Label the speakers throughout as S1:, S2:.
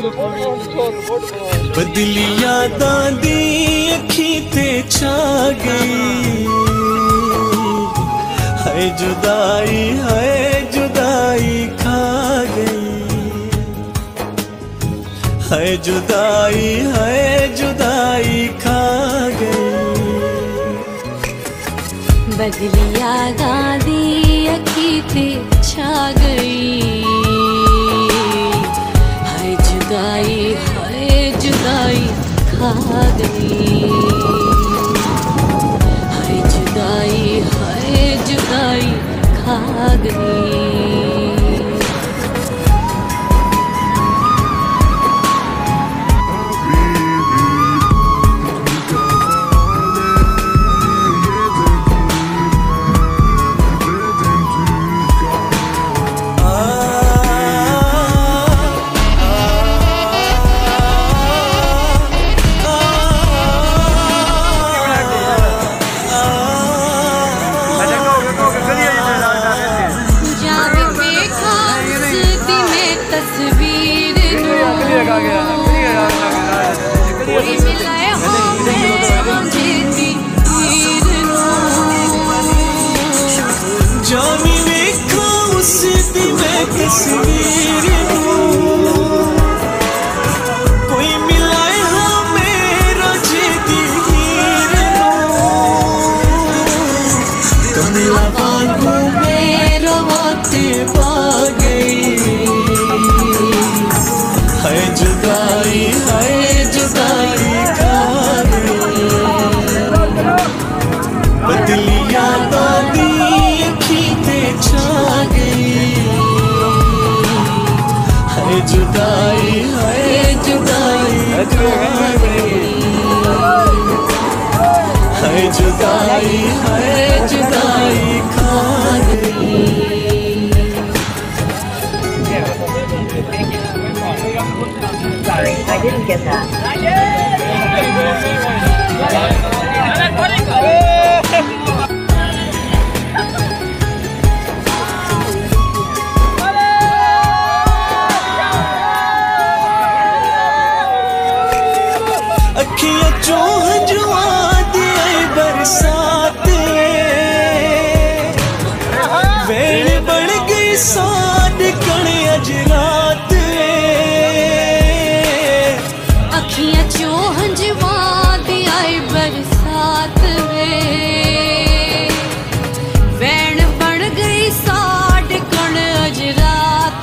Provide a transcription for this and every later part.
S1: बदली यादां दी अखी ते छा गई, हाय जुदाई खा गई, हाय जुदाई खा गई।
S2: बदली यादां दी अखी ते छा गई, हाय जुदाई खा गई, हाय जुदाई खा गई।
S1: जामी वेखा उस दी मैं तस्वीर, कोई मिलाए हाँ मेरा जेदी हीर, कमला वांगू मेरा वाते पा गई, हाय जुदाई खा गई। बदली यादां दी अखी ते छा गई, हाय जुदाई खा गई, हाय जुदाई खा गई।
S3: Sorry, I didn't get that.
S1: अखियां चों हंजुआं दी आई बरसात, वेल बन गई साड कणे अज रात,
S2: अखियां चों हंजुआं दी आई बरसात वैन बन गई साड कण अज रात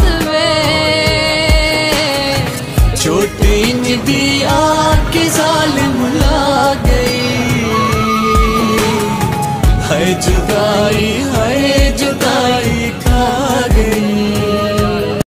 S1: छोटी दी आके जालिम ला गई, हाय जुदाई